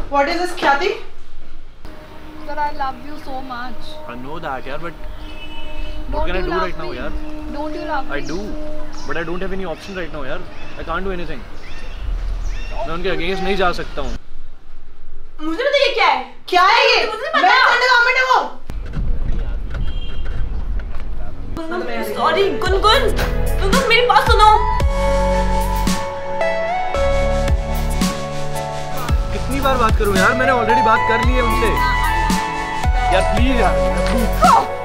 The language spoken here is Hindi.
What is this, Khyati? Sir, I love you so much. I know that, yaar, but Don't what can I you do love right now, me? yaar? Don't you love I me? do, but I don't have any option right now, yaar. I can't do anything. मैं उनके अगेंस्ट नहीं जा सकता हूँ। मुझे पता ये क्या है? क्या है ये? मैं अंडरगारमेंट है वो। सॉरी गुनगुन, गुनगुन मेरी बात सुनो। कितनी बार बात करूँ यार? मैंने ऑलरेडी बात कर ली है उनसे। यार प्लीज यार, प्लीज।